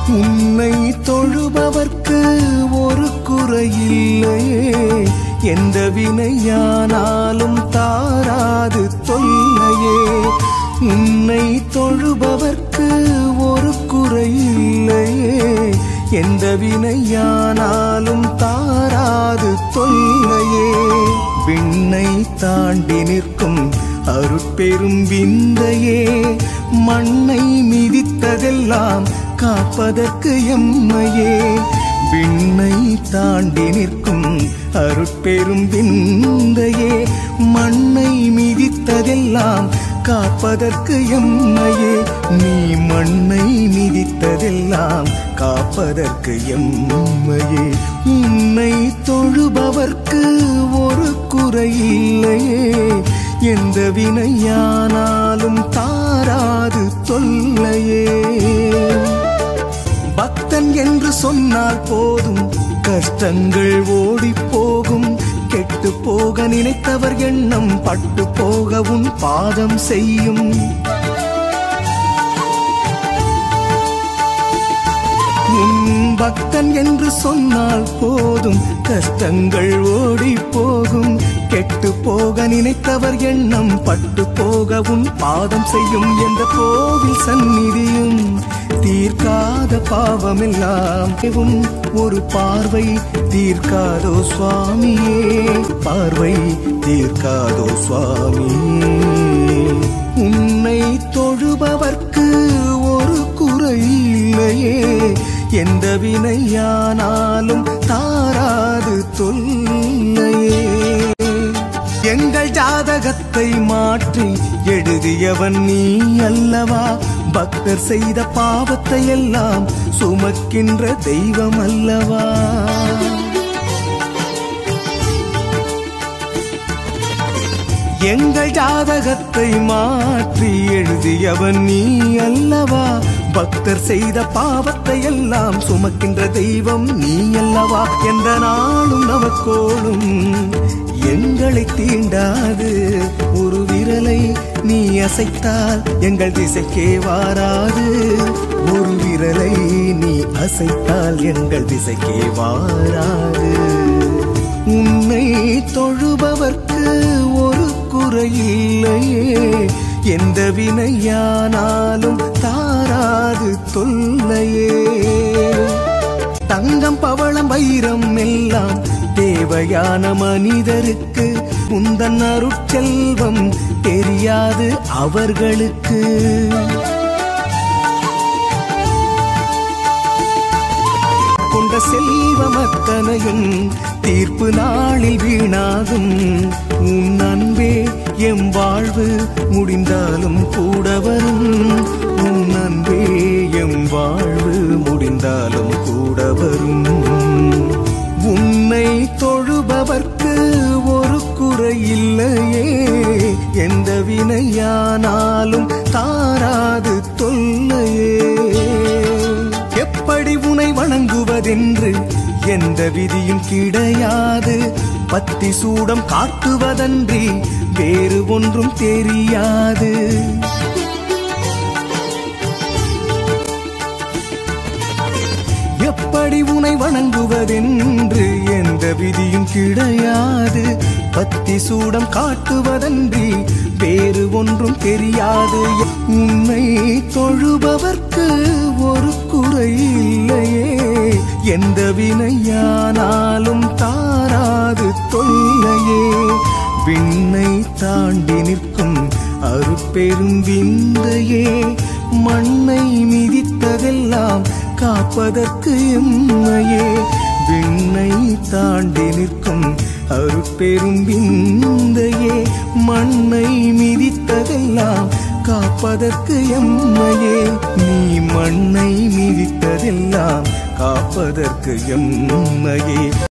உன்னை தொழுபவர்க்கு ஒரு குறையில்லையே, எந்த வினையானாலும் தாராது தொல்லையே. உன்னை தொழுபவர்க்கு ஒரு குறையில்லையே, எந்த வினையானாலும் தாராது தொல்லையே. விண்ணை தாண்டி நிற்கும் அருட்பெரும் விந்தையே, மண்ணை மிதித்ததெல்லாம் காப்பதற்கு எம்மையே. விண்ணை தாண்டி நிற்கும் அருட்பெரும் விந்தையே, மண்ணை மிதித்ததெல்லாம் காப்பதற்கு எம்மையே. நீ மண்ணை மிதித்ததெல்லாம் காப்பதற்கு எம்மையே. உன்னை தொழுபவர்க்கு ஒரு குறையில்லையே, எந்த வினையானாலும் தாராது தொல்லையே. பக்தன் என்று சொன்னால் போதும் கஷ்டங்கள் ஓடி போகும். கெட்டு போக நினைத்தவர் எண்ணம் பட்டு போக உன் பாதம் செய்யும். பக்தன் என்று சொன்னால் போதும் கஷ்டங்கள் ஓடி போகும். கெட்டு போக நினைத்தவர் எண்ணம் பட்டு போக உன் பாதம் செய்யும். என்ற கோவில் சந்நிதியும் தீர்க்காத பாவமெல்லாம் ஒரு பார்வை தீர்க்காதோ சுவாமியே, பார்வை தீர்க்காதோ சுவாமியே. உன்னை தொழுபவர்க்கு ஒரு குறையில்லையே, எந்த வினையானாலும் தாராது தொல்லையே. எங்கள் ஜாதகத்தை மாற்றி எழுதியவன் நீ அல்லவா, பக்தர் செய்த பாவத்தை எல்லாம் சுமக்கின்ற தெய்வம் அல்லவா. எங்கள் ஜாதகத்தை மாற்றி எழுதியவன் நீ அல்லவா, பக்தர் செய்த பாவத்தை எல்லாம் சுமக்கின்ற தெய்வம் நீ அல்லவா. எந்த நாளும் நமக்கோளும் எங்களை தீண்டாது, ஒரு விரலை நீ அசைத்தால் எங்கள் திசைக்கே வாராது. ஒரு விரலை நீ அசைத்தால் எங்கள் திசைக்கே வாராது. உன்னை தொழுபவர்க்கு ஒரு குறையில்லையே, எந்த வினையானாலும் தாராது தொல்லையே. தங்கம் பவளம் வைரம் எல்லாம் தேவையான மனிதருக்கு, உந்தன் அருட்செல்வம் தெரியாது அவர்களுக்கு. கொண்ட செல்வம் அத்தனையும் தீர்ப்பு நாளில் வீணாகும். உன் அன்பே எம் வாழ்வு முடிந்தாலும் கூட வரும். உன் அன்பே எம் வாழ்வு முடிந்தாலும் கூட வரும். உன்னை தொழுபவர்க்கு ஒரு குறையில்லையே, எந்த வினையானாலும் தாராது தொல்லையே. எப்படி உனை வணங்குவதென்று எந்த விதியும் கிடையாது. பத்தி சூடம் காட்டுவதன்றி வேறு ஒன்றும் தெரியாது. எப்படி உனை வணங்குவதென்று எந்த விதியும் கிடையாது. பத்தி சூடம் காட்டுவதன்றி வேறு ஒன்றும் தெரியாது. உன்னை தொழுபவர்க்கு ஒரு குறையில்லையே, எந்த வினையானாலும் தாராது தொல்லையே. விண்ணை தாண்டி நிற்கும் அருட்பெரும் விந்தையே, மண்ணை மிதித்ததெல்லாம் காப்பதற்கு எம்மையே. விண்ணை தாண்டி நிற்கும் அருட்பெரும் விந்தையே, மண்ணை மிதித்ததெல்லாம் காப்பதற்கு எம்மையே. நீ மண்ணை மிதித்ததெல்லாம் காப்பதற்கு எம்மையே.